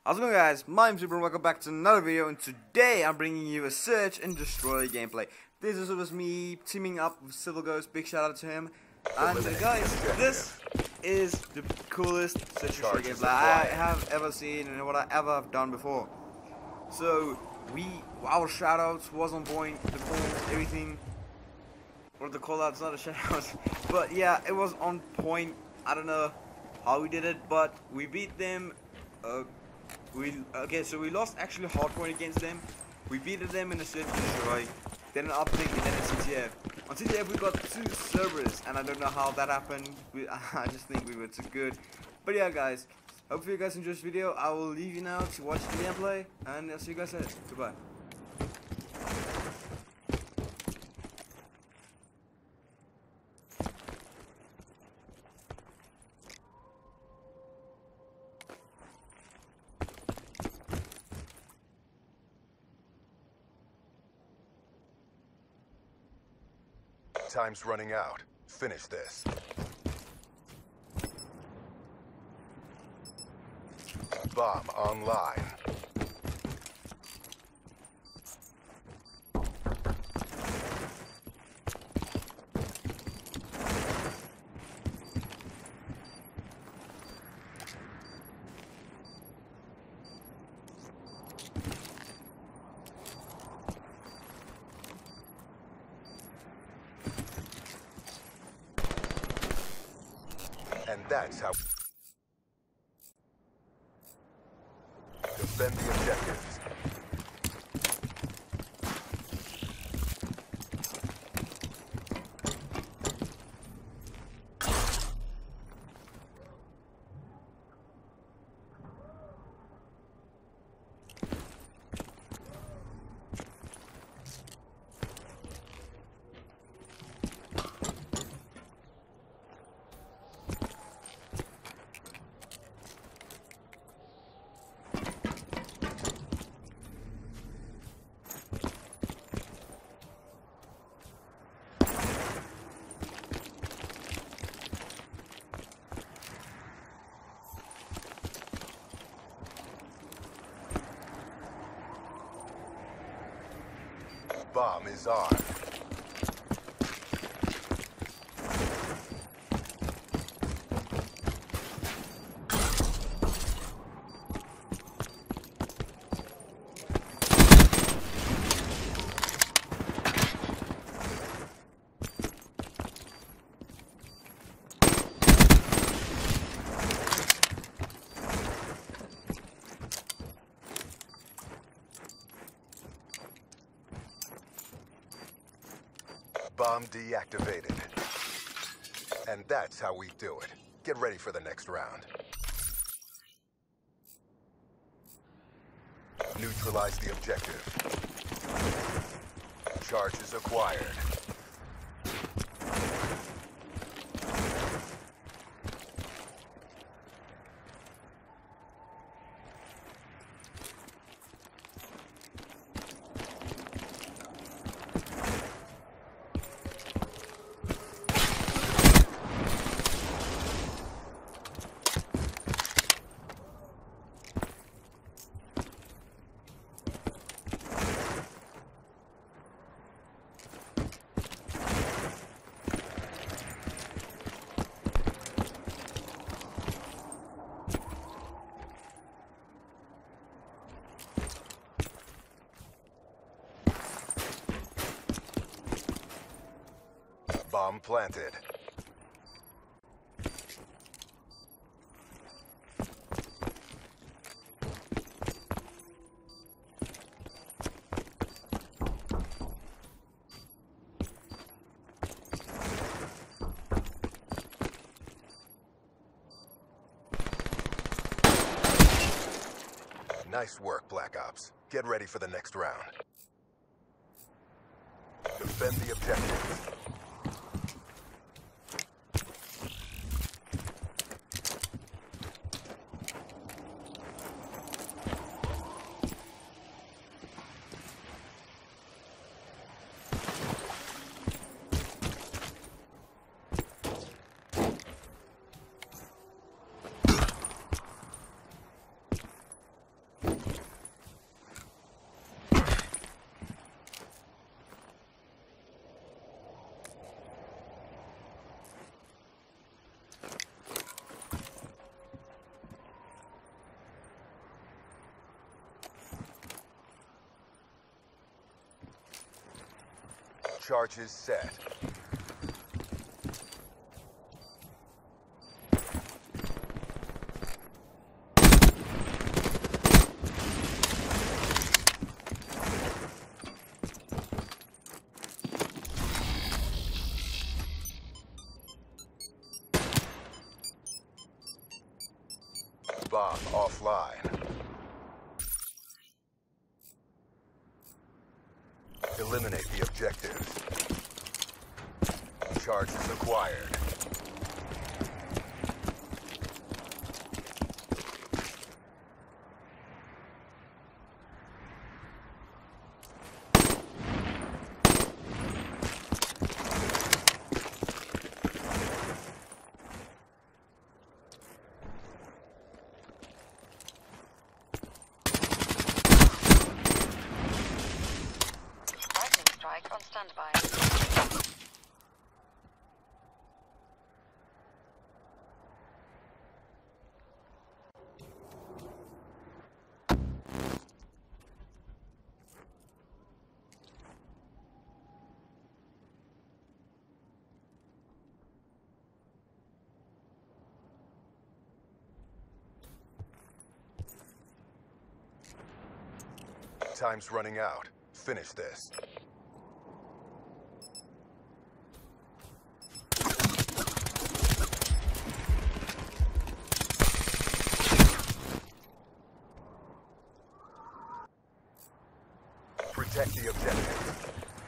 How's it going, guys? My name's Super and welcome back to another video, and today I'm bringing you a Search and Destroy gameplay. This is with me teaming up with Civil Ghost. Big shout out to him. And guys, this is the coolest Search and Destroy gameplay I have ever seen and what I ever have done before. So our shoutouts was on point, the balls, everything. Or the callouts, not a shoutout, but yeah, it was on point. I don't know how we did it, but we beat them. So we lost actually hardpoint against them. We beat them in a Search and Destroy, then an uplink, and then a CTF. On CTF we got 2 servers, and I don't know how that happened. I just think we were too good. But yeah, guys, hopefully you guys enjoyed this video. I will leave you now to watch the gameplay, and I'll see you guys later. Goodbye. Time's running out. Finish this. Bomb online. And that's how defend the objectives. Bomb is armed. Bomb deactivated. And that's how we do it. Get ready for the next round. Neutralize the objective. Charges acquired. Bomb planted. Nice work, Black Ops. Get ready for the next round. Defend the objective. charges set. Bomb offline. Eliminate the objectives. Charges acquired. On standby. Time's running out. Finish this. Protect the objective.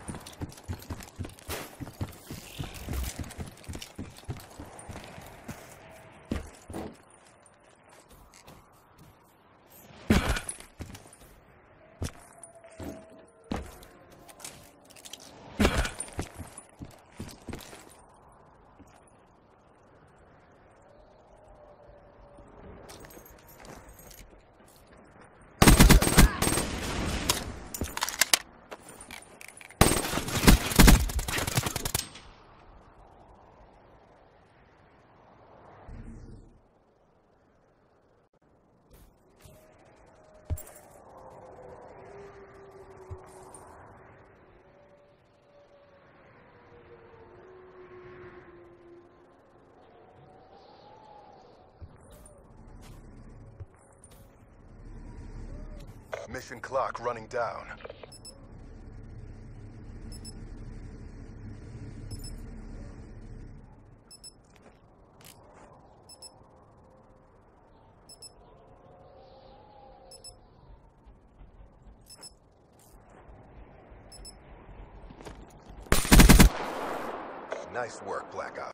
Mission clock running down. Nice work, Black Ops.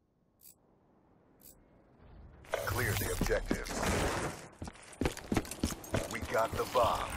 Clear the objectives. We got the bomb.